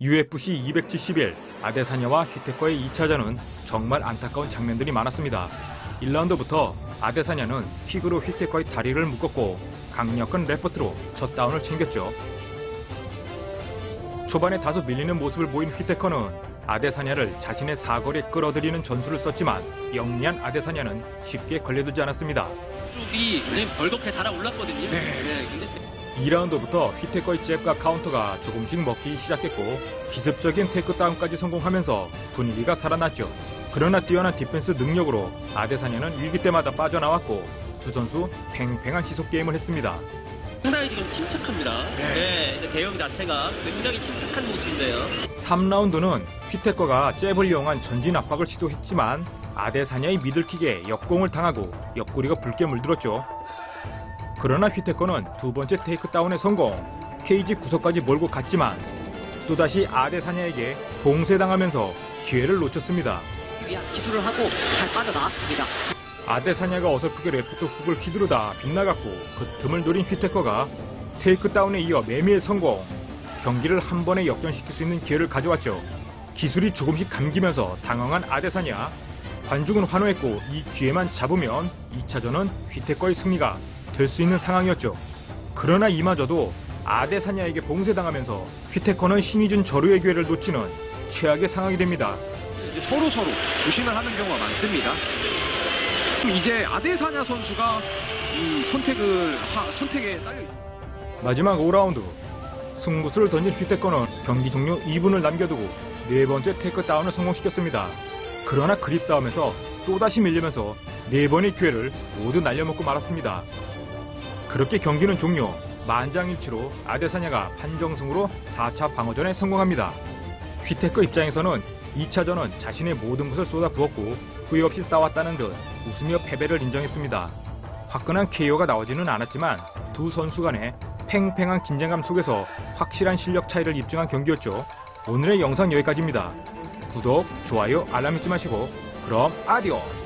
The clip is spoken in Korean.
UFC 271 아데사냐와 휘테커의 2차전은 정말 안타까운 장면들이 많았습니다. 1라운드부터 아데사냐는 킥으로 휘테커의 다리를 묶었고 강력한 레프트로 첫 다운을 챙겼죠. 초반에 다소 밀리는 모습을 보인 휘테커는 아데사냐를 자신의 사거리에 끌어들이는 전술을 썼지만 영리한 아데사냐는 쉽게 걸려들지 않았습니다. 쪽이 벌겋게 달아올랐거든요. 근데 2라운드부터 휘테커의 잽과 카운터가 조금씩 먹기 시작했고 기습적인 테이크다운까지 성공하면서 분위기가 살아났죠. 그러나 뛰어난 디펜스 능력으로 아데사냐는 위기 때마다 빠져나왔고 두 선수 팽팽한 시속 게임을 했습니다. 상당히 지금 침착합니다. 대형 자체가 굉장히 침착한 모습인데요. 3라운드는 휘테커가 잽을 이용한 전진 압박을 시도했지만 아데사냐의 미들킥에 역공을 당하고 옆구리가 붉게 물들었죠. 그러나 휘테커는 두 번째 테이크다운에 성공, 케이지 구석까지 몰고 갔지만 또다시 아데사냐에게 봉쇄당하면서 기회를 놓쳤습니다. 위한 기술을 하고 잘 빠져나왔습니다. 아데사냐가 어설프게 레프트 훅을 휘두르다 빗나갔고 그 틈을 노린 휘테커가 테이크다운에 이어 매미의 성공, 경기를 한 번에 역전시킬 수 있는 기회를 가져왔죠. 기술이 조금씩 감기면서 당황한 아데사냐, 관중은 환호했고 이 기회만 잡으면 2차전은 휘테커의 승리가 될 수 있는 상황이었죠. 그러나 이마저도 아데사냐에게 봉쇄당하면서 휘테커는 신이 준 절호의 기회를 놓치는 최악의 상황이 됩니다. 서로 조심을 하는 경우가 많습니다. 이제 아데사냐 선수가 이 선택에 딸려 있습니다. 마지막 5라운드 승부수를 던진 휘테커는 경기 종료 2분을 남겨두고 네 번째 테이크다운을 성공시켰습니다. 그러나 그립 싸움에서 또다시 밀리면서 네 번의 기회를 모두 날려먹고 말았습니다. 그렇게 경기는 종료, 만장일치로 아데사냐가 판정승으로 4차 방어전에 성공합니다. 휘테커 입장에서는 2차전은 자신의 모든 것을 쏟아부었고 후회 없이 싸웠다는 듯 웃으며 패배를 인정했습니다. 화끈한 KO가 나오지는 않았지만 두 선수 간의 팽팽한 긴장감 속에서 확실한 실력 차이를 입증한 경기였죠. 오늘의 영상 여기까지입니다. 구독, 좋아요, 알람 잊지 마시고 그럼 아디오스!